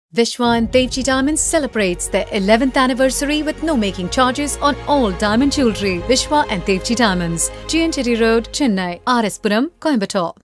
Vishwa and Tevji Diamonds celebrates their 11th anniversary with no making charges on all diamond jewellery. Vishwa and Tevji Diamonds, GN Road, Chennai, RS Puram, Coimbatore.